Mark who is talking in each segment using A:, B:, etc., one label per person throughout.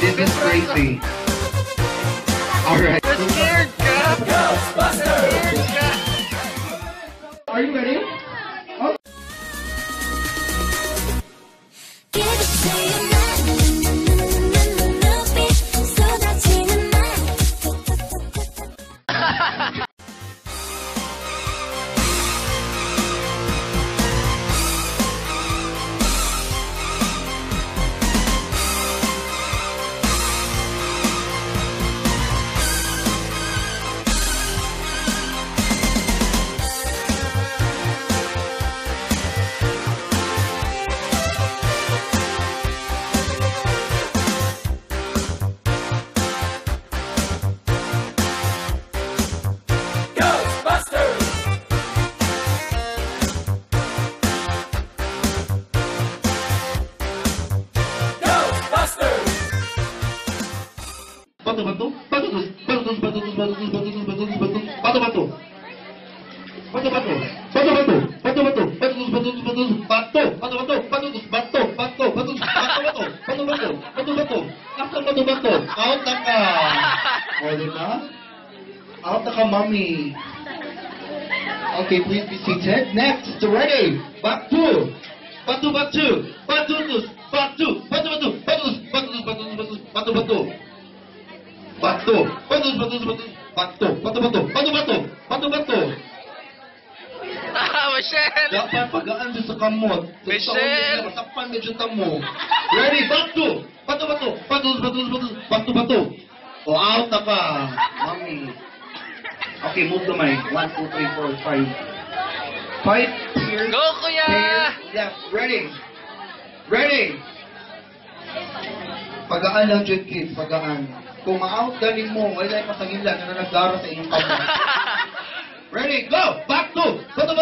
A: This is crazy. Alright.
B: Scared ka?
A: Ghostbusters! Are you ready? Oh. Out ka, mommy. Okay, please be seated. Next, ready? Back two. Batu.
B: Michelle!
A: Dapat pagaan dyan sa kamot.
B: Michelle!
A: Masakpan ka dyan tamo. Ready? Batu. O, out na ka. Mommy. Okay, move the mic. 1, 2, 3, 4, 5. 5 here.
B: Go, kuya!
A: Left. Ready? Pagaan lang dyan, kids. Pagaan. Kung ma-out galing mo, wala yung pasangilan na nagdara sa inyong kamot. Ready, go! Back to! Batu.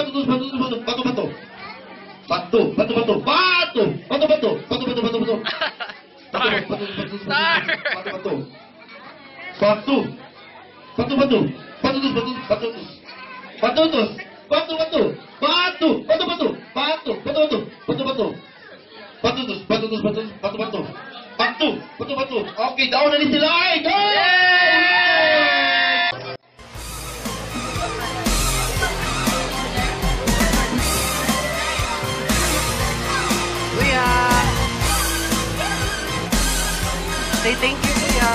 A: Okay, down na ni sila. Go!
B: Kuya! Say thank you, kuya.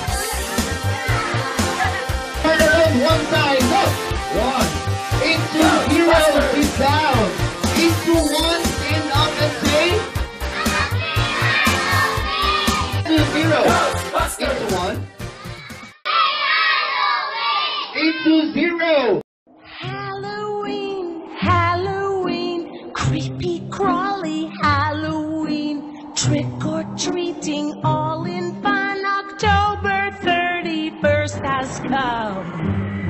A: One time, go! 1, 8, 2, 0, is down. 8, 2, 1, stand up and say 8, 2, 0. 8, 2, 1. 8, 2, 0.
C: Halloween, creepy crawly Halloween, trick or treating all in fun. October 31st has come.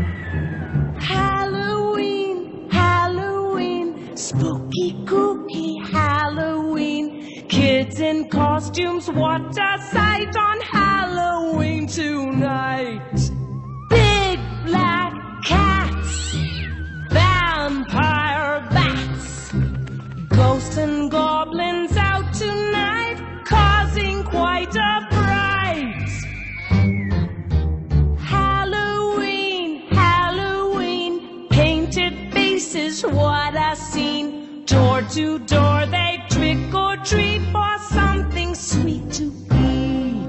C: Halloween, spooky kooky Halloween, kids in costumes, what a sight on Halloween tonight. Big black cats, vampire bats, ghosts and goblins out tonight, causing quite a fright. Halloween, painted faces, what a scene. Door to door they trick or treat for something sweet to eat.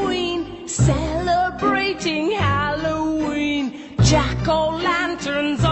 C: Halloween, celebrating Halloween, jack-o'-lanterns